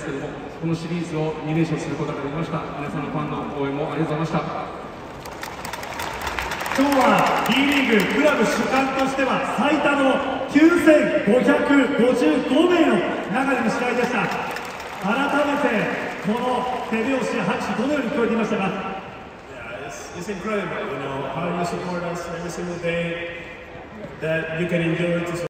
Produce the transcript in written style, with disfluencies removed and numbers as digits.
ですけども、このシリーズを2連勝することができました。皆さんのファンの応援もありがとうございました。 今日は B リーグクラブ主幹としては最多の9555名の中での試合でした。改めてこの手拍子、拍手、どのように聞こえていましたか？ It's incredible, how you support us every single day, that you can enjoy to